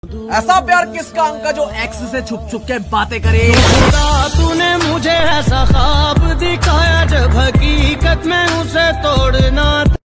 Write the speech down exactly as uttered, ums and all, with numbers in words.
ऐसा प्यार किसका अंका जो एक्स से छुप छुप के बातें करे। तूने मुझे ऐसा ख्वाब दिखाया जब हकीकत में उसे तोड़ना